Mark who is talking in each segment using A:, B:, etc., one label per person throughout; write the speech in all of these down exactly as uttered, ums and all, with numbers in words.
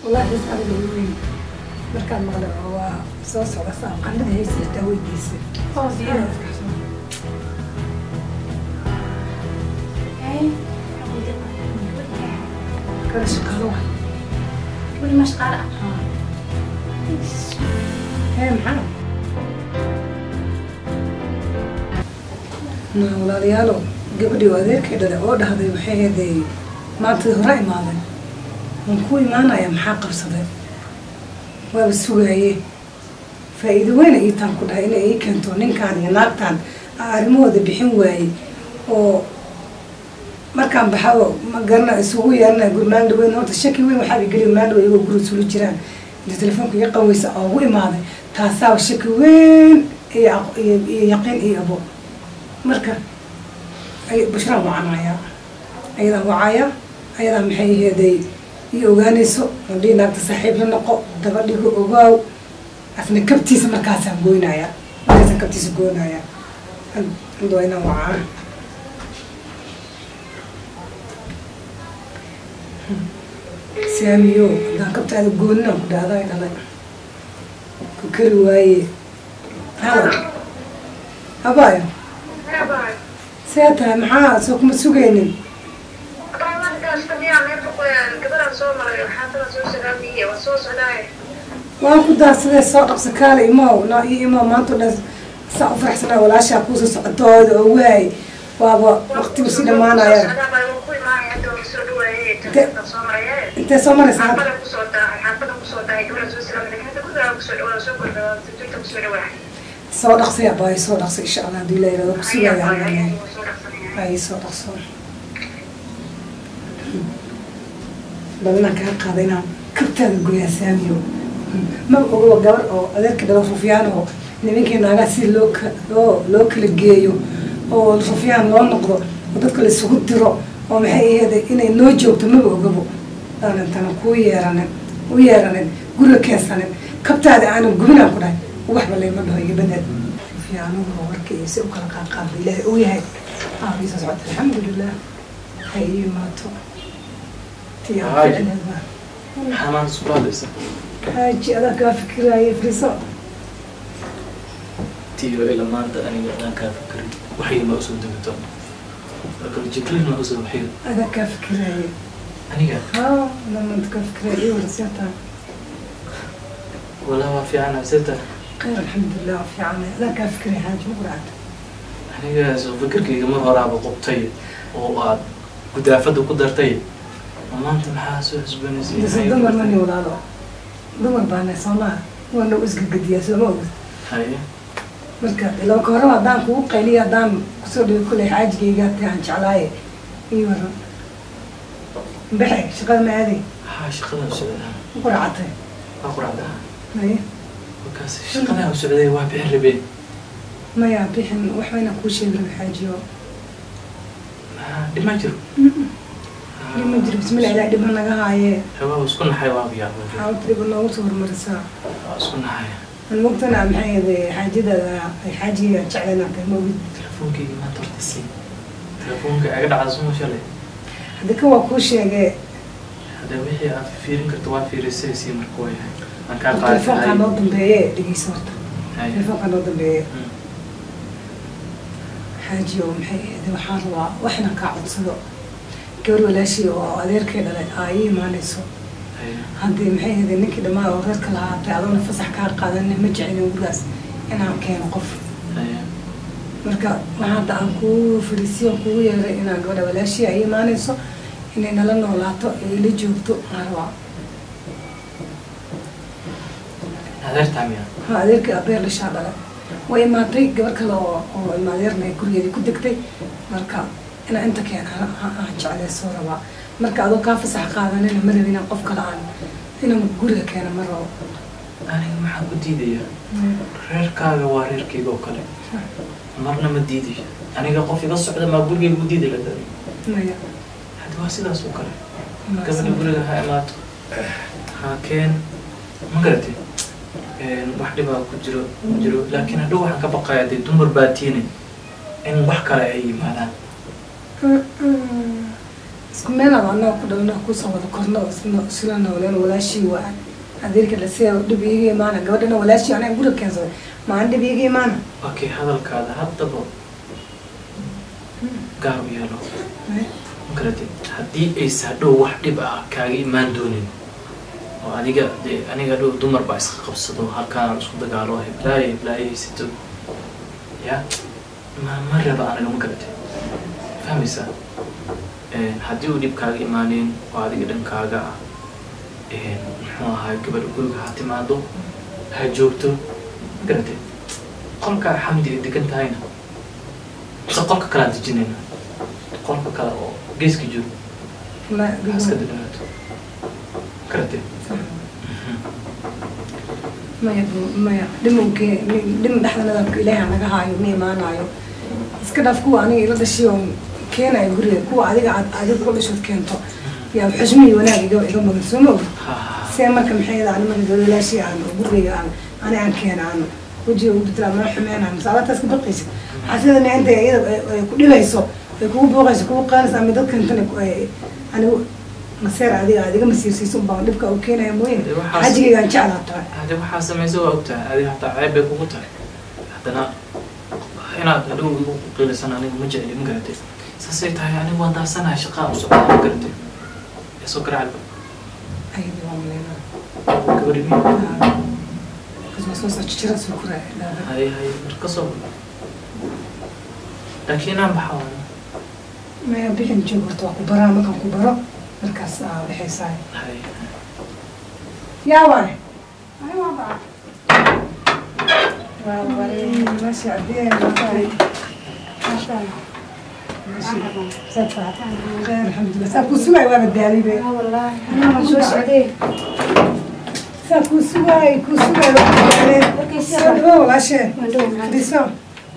A: والله بس أنا بقول مركان مغلب هو صوص ولا صام قلنا هي سيتوي جيسي
B: صوص يا ايه
A: كل شقالوه
B: كل ما شقالة
A: هي محمد والله ليالو قبل وذيك كده عود هذا وحي هذي ما تهرأي ماذا ونكوي ما أنا يا محاقب صدق وبسويه فإذا وين إيتان كده إلى إيه كنتو نكان يناقتان أرمو ذا بحين واي أو ما كان بحاول ما قلنا سويه أنا يقول ما ندوي نوت الشكل وين وحابي قريب ما ندوي يقول قرص له جيران إذا تلفونك يقوي سأو وين ماذا تاساو الشكل وين يقين إيه أبو مركا أي بشرة وعنايا أيضا وعايا أيضا محي هذي يوغانيسو ودي ناقت صاحب لنقو دبديغو اوغاو أثناء كبتيس مركاسا قوينايا مركاسا كبتيس قوينايا عندو أينا وعا ساميو دان كبتا هذا قوينا ودا هذا هذا كوكري واي هذا أبايا
C: أبايا
A: سياتها محا سوق مسوقيني waan ku daadsaday soo dhaqso kaale imow noo ii imow maanta o dhan saa u faraxsanaa walaashaa kuusoo socotooda oo waay waaba waqtigu si dhammaanaya intee soo maraysaa soo dhaqsay abaayo soo dhaqso insha allah haddii la yirahdo kusugaya ay soo dhaqso balna kaa qaada inaan kabtaada goyaa saamiyo ma ogoba gabar oo adeerka dhalo rufyaan oo nimankii naagaa si loo loo loo kala geeyo oo rufyaan loo noqdo oo dadka la isugu diro oo maxay ahayd inay noo joogto maba ogabo aanan kuu yeeranin u yeeranin guriga keensanin kabtaada aanan gubinaan ku dhahay waxba layma dhaho iga badad rufyaanuhu warkii si u kala qaaqaada ilaahay uu yahay aabiisa socota alxamdulilah hay ii maato
D: حمان سؤال
A: حاجي أنا كافكر هاي فريسة
D: تيجي إلى ما أنت أنا أنا كافكر وحيد ما أصل دكتور لكن جبريل ما أصل وحيد
A: أنا كافكر هاي
D: أنا كا
A: ها لما أنت كافكر هاي ورسيتها
D: ولا ما في عنا ستة
A: خير الحمد لله في عنا أنا كافكر هاي حاجة مقرعة
D: أنا كا سو فكر كي ما هو رابط قبطي وقعد قدافة وقدرتي ما أنت محاسو حسبني زين
A: بس دمر مني ولا لا دمر بنا صلاة وأنا أسق قديا سموت
D: هاي
A: مركب لو كهرباء دام كو قليل دام كسر كل حاجة جيجات عن شعلاية أيوة بحي شغل ما هذه
D: ها شغلة وسعودة
A: قرعتها
D: أقرعتها
A: أيه
D: وكاس شغلة وسعودة واحد بيحربي
A: ما يعبيحن وحنا كل شيء بالحاجة
D: ما ما جرو
A: لما جرب بسم الله لا دبنا جاهية
D: شباب وسكون حيوان بيا
A: حاولت دبنا وصور مرسا
D: وسكون حي
A: المقتنع معي ذي حاجة ذا حاجة شعلنا كموجود
D: تلفونك ما ترتسي تلفونك أقعد عزمه شلي
A: هذا كوا كل شيء جاء
D: هذا وحي فيرين كرتوا في رسالة مركوي أنا كان قاعد
A: التلفون كان نوضم بيه دقي صورته التلفون كان نوضم بيه حاجة يوم حي ذي وحاروا وإحنا قاعد صدق قبل ولا شيء وأدير كذا لا أي ما نسوا هذي محي هذي نك دما وغير كلها تعالون فسح كار قادني مجعني وبلاس أنا كان قف مركا ما هذا أنكو فريسيو كو يرى إن قبل ولا شيء أي ما نسوا إن أنا لنا ولا تو اللي جبتو أروع
D: هذا تعمية
A: هذا كذا بير للشعب وإما تري قبل كلا وإما غيرنا كل يدي كدكتي مركا أنا أنت كان أحكي على الصورة بقى مركا أدو كافس حقاً أنا مرة بينا قف كلام أنا مقولها كان مرة
D: أنا ما حد بديدي رير كاغا وارير كيغو كله مرنا ما ديدي أنا قف يقص على ما أقول كيغو ديدي لدري
A: ما يا
D: هذا واسيد أسوكر قبل يقول لها هاي مات ها كان ما قلتي واحد ما كجرو كجرو لكن هذا واحد كبقى يدي دمر باتيني إن بحكي على أي مالا
A: isku meel aan annaga ku dhalno kusoo wada korno isla nooleen walaashii waa adeerka la see dhib iiga imaana gabadhana walaashii anaga guriga keensaday maan dhib iiga imaana
D: okay hadalkaada haddaba gaar u yeelo magarate haddii aysa dhow wax dhib ah kaaga imaan doonin oo adiga dee aniga dhow dumar baa iska qabsado halkaan isku dagaalo heblaaya heblaaya haysato ya ma ma raba anaga magarate fahmaysaa haddii uu dhib kaaga imaanin oo adiga dhankaaga ah muxuu ahaa gabadha guriga ha timaado ha joogto magarate qolka xamdi ay degan tahayna mise qolka kale aan dejinayna qolka kale oo geeska joogo ha iska deganaato magarate
A: maya maya dhimankee dhima dhexda nidaamka ilaaha naga haayo ma imaanayo iska dhaaf kuwa aniga ila dhashay oo keenayo guriga kuwa adiga aad adiga ku dhashood keento yaa xusmi iyo wanaag iga iga mudan soo ma ogid see marka maxay yada ani marka walaashii aan guriga aan ani aan keenaan wajiga ugu dira ma xumeena mas'aladaas ka baqaysa xasidana inta iyada ay ku dhilayso ay kugu booqayso kugu qaanaysa ama dadka intan ay ani maseer adiga adiga masiirsiiso baa dhibka uu keenayo mooyeen xajiga aan jeclaa tahay
D: hada waxa sameeyay waa ogtahay adiga hataa ceeb bay kugu tahay hadana inaad hadhow igu qiilaysan aniga ma jecli magarate saasay tahay aniga waan daasanahay shaqaa u socdaa magarate soo garacalba
A: aydi waa maleynaa
D: gabadhi miya
A: kasoo soo soo jira soo kuraa
D: hay hay marka soo laakiin aan baxaa
A: maya bixin joog horta waa ku baraa markaan ku baro markaas aa dhexaysaay
D: hay
A: yaa waay
B: Ay waa baa.
A: waa waay maasha adee maasha
B: Masha
A: سفر الحمد لله ساكو سواي وانا داري بي
B: Allah. والله أنا ما شو سعدي.
A: ساكو سواي كو سواي وانا
B: Okay
A: سفر
B: سبب.
A: والله شيء
B: ما دوم هذا.
A: ديسون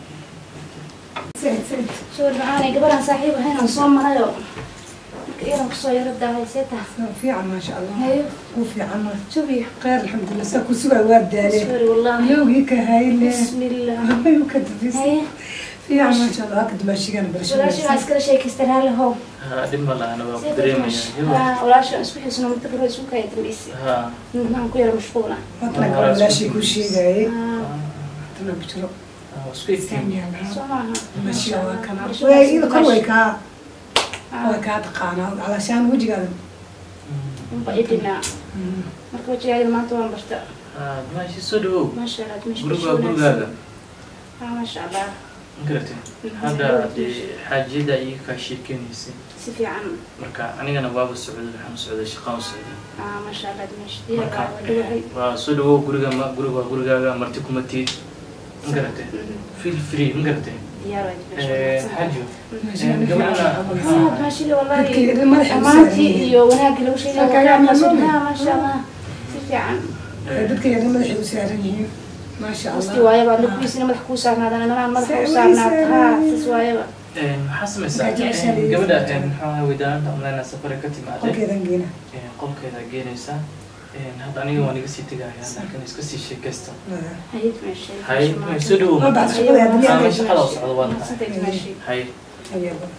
A: سيد سيد
B: شو معانا قبل أن صاحبه هنا نصوم مرة. كيرا كسو يرد على سيتها.
A: في عنا ما شاء الله
B: هاي.
A: كو في عنا
B: شو بيه؟
A: خير الحمد لله ساكو سواي وانا داري
B: سوري والله.
A: يوغيك هاي اللي
B: بسم الله.
A: يوغيك تدفيس
B: هاي.
A: في عنا ما شاء الله هكذا ماشي كان برشا
B: ولا شو عسكر شيء كيسترها له.
D: dhib ma laha waa ku dareemaya
B: ها ولا شو اسمه حسنا متكبر شو كايد بيسي.
D: ha
B: نعم كيرا مشغولة.
A: وطلع قبل لا شيء كل شيء جاي
B: آه.
A: طلع بشرب
D: waa isku iftiin
B: شو معها؟
A: ماشي كان وي إذا كل ويكا ويكا تقانا علشان وجهي هذا
B: بقيتنا. مركب جاي ما توان برتا.
D: ha maashi soo dhawow
B: ما شاء الله مش
D: guriga waa gurigaaga
B: آه ما شاء الله.
D: magarate hadda dee xaajiyada iga kaa sheekeynaysay
B: سفي عن.
D: marka anigana waaba socday waxaan u socday shaqaan u socday
B: آه ما شاء الله مش دي
D: marka
B: ودوحي.
D: waa soo dhawow guriga ma guriga waa gurigaaga marti kuma tiid magarate feel free magarate
B: ديار
D: xaajo
B: وايد ماشي لي والله
A: dadka madaxa
B: أمانتي iyo wanaag lagu sheegay
A: Kaaga
B: ما شاء
A: mamnuuc.
B: الله ما شاء الله سفي عن.
A: dadka yar madaxay u saaran yihiin ما شاء الله
B: مستي وايد بعد لكويس إنه مدح كوسان هذا أنا مدح كوسان ها تسواي.
D: maxaa samaysaa
A: Marka jeceshahay
D: gabadha maxaa weydaanta umaleynaa safare ka timaaday
A: qolkeedan geena
D: qolkeeda geenaysaa hadda aniga waan iga sii tegaya laakiin iska sii sheekaysta
B: هيد ماشي.
D: hay may soo dhawow
A: ما بعد شغل هذا
D: ama
A: اللي
D: shaqada u socdo waa tahay
B: صدق ماشي.
D: hay
A: ايوه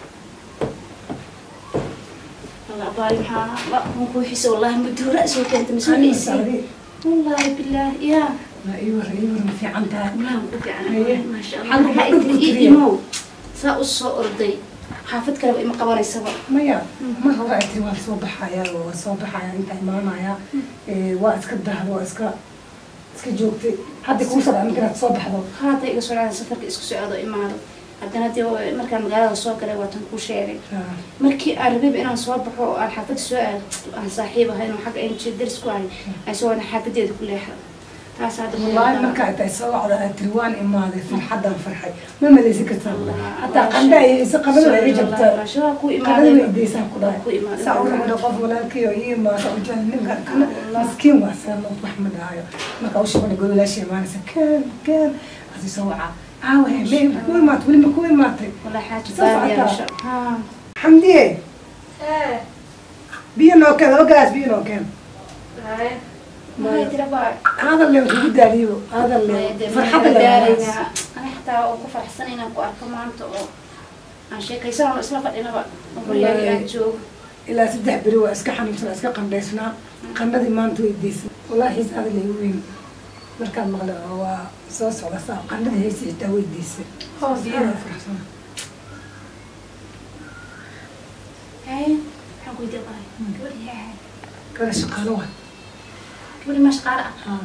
B: والله باي محا لا مو حس والله مدور رأسه كانت مسؤولة إسي. والله بالله يا.
A: ايوه ايوه في عندها
B: لا مقطع
A: هي.
B: أنا ما شاء
A: حلو
B: الله.
A: حلو
B: حقيقة
A: كتير.
B: إيمو. سأقص أرضي. حافظ كلام إما قبر السبب.
A: ميا ما هو رأيتي وصوبح يا وصوبح يا انت ماما يا واسك الدهر واسك اسك جوكتي حد يكون صار عندك تصوبح ذو
B: هذا يقصر على سفر إسكو سعادة إما هذا. haddana dee markaan magaalada soo galay waatan kuu sheegay markii aan rabay inaan soo baxo oo aan xaafad soo aad aan saaxiib ahay inuu xagga inji daris ku ahay ay soo wana xaafadeeda ku leexda taas hadda
A: والله ما كانت سوعة تروان إمادة فرحة فرحة ما مليس كتر حتى قندا يسقبل ولا يجبت
B: شو كو
A: قبل
B: إمادة
A: ويدي ساقدا
B: كو إمادة
A: سأقول من قف ولا كيو يما سأقول نبغى كنا مسكين واسم محمد هاي ما كوش من يقول لا شيء ما نسكن كان هذه سوعة عاوه مين كل ما تقول ما كل ما تري
B: ولا حاجة بال يا رشا ها
A: حمدي
B: إيه
A: بينو كذا وقاس بينو كم
B: هاي ما هي ترى بقى
A: هذا اللي هو داريو هذا اللي فرحة اللي
B: أنا حتى أوقف حسنين أنا أكو أركم عنده عن شيء كيسان ولا إسمه فدينا بقى وياي أجو
A: ilaa saddex beri waa iska xanuunsanaa iska qandhaysnaa qandhadii maanta weydiisay wallaahi xiisaada lagu weyn markaan maqle waa soo socda saa qandhadii haysa xitaa weydiisay faraxsana
B: maxaan ku weydiin qahay gabadhi yaa
A: gabadha shaqaalo waa
B: gabadhi ma shaqaale ah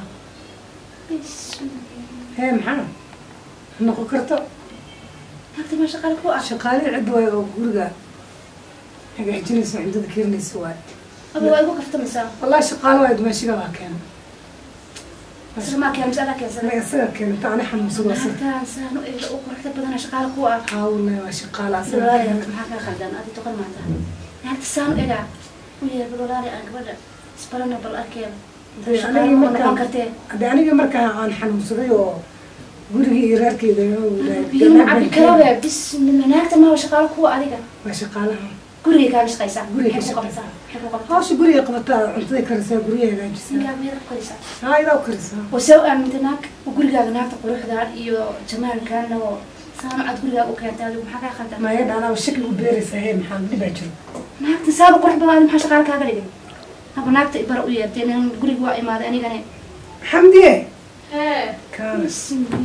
A: hee maxaa noqon karto
B: naagta ma shaqaale ku ah
A: shaqaale cid waay oo guriga hagaajinaysa cuntada keenaysa waay
B: aba waa igu kaftamaysaa
A: wallahi shaqaale waay dumaashiga baa keena
B: isla maa keen masala keensana
A: ma isaga keenta ani xanuunsan waa sir
B: naagtaan saan u eegla u quruxda badana shaqaale ku ah
A: haa wallahi waa shaqaale asaga
B: walaalahay maxaa kaa khaldan adi toqon maanta naagta saan u egaa u yeer bal walaali aan gabadha isbarana bal arkeeda shaqaale ma noqon kartee
A: hadde aniga markaa aan xanuunsaday oo gurigii iyo reerkeeda
B: biyo ma cabi karabe bismillah naagta maa shaqaale ku adiga
A: waa shaqaalaha
B: guriga kaaga shaqaysaa
A: Guriga
B: maxay ku
A: shaqaysaa.
B: qabataa maxay ku qabataa
A: hawsha guriga qabataa cuntada karisaa guryaha hagaajisaa
B: ninkaa miyada ku karisaa
A: haa idaa u karisaa
B: wasee u aamintay naag gurigaaga naagta quruxda iyo jamaalkaana oo saano cad gurigaaga u keentay adigu maxaa kaa khaldan
A: maya dhaanaa shakli u beeraysaa hee maxaa dhibaa jiro
B: naagta saaba qurux badan adi maxaa shaqaale kaaga dhigay haba naagta ibara u yeertay nin guriga waa imaaday anigane
A: xamdiye
B: hee
A: kaanas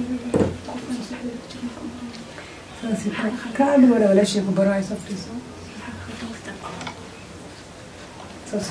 A: kaali wala walaashay ku baraay safriisa saas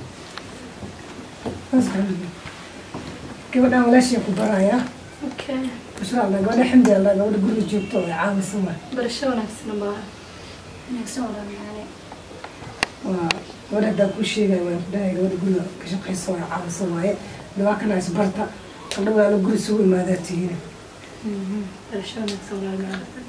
A: saas gabadhaan walaashay ku baraaya
B: okay
A: masha allah gabadha xamdi allah gabadha guriga joogto oo caawisa waa
B: barasho wanaagsan baa wanaagsan wala macane
A: waa gabadha haddaa kuu sheegaya waa kudhahay gabadha guriga ka shaqaysa waa caawisa waaye dhawaa kana isbarta qaldhawaala guri sugu imaadaa tihiin
B: barasho wanaagsan wala macane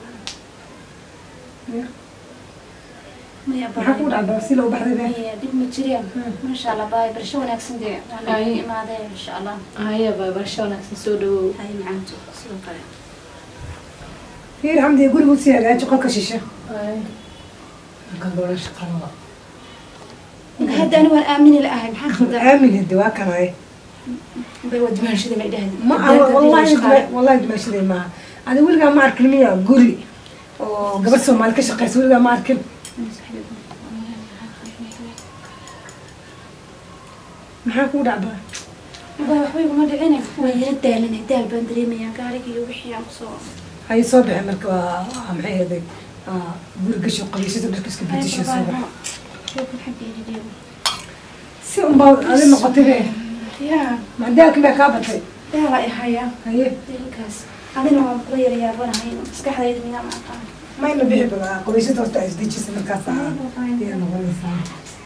A: maxaa ku dhacdaa si loo baxday be
B: maya dib ma jireen masha allah baay barasho wanaagsan dee waa imaaday insha allah
C: haya baa barasho wanaagsan soo dhawow
B: hay macaanto sidoo kale
A: fiir xamdi guriga usii hagaaji qolka shishe halkan gabadha shaqalada
B: hadda ani waan aamini la'ahay maxaa khaldan
A: aamin hade waa kanaye
B: bay waa dimaanshada ma idhahdin
A: ma wallahi wallahi dimaashaday maaha adi weligaa ma arkin miya guri oo gabar soomaali ka shaqeysa weligaa ma arkin maxaa kuu dhacbaa
B: baa waxba iguma dhicine waan yara daalanay daal baan dareemayaa gaariga iyo wixii aan kusoo
A: hay soo baxay marka waa waa maxay ahaday guri gasho qabiisada dharka iska bedisho soo baxa si unbaa adi noqotay be
B: yaa
A: macdaalkii baa kaa batay
B: daala i haya
A: haye
B: dalkaas adina waan kula yaryaabanahay maskaxdayda miyaa ma aqaan
A: mayna bixi badaa qabiisada horta ay isdejisa markaas aa yaa noqonaysaa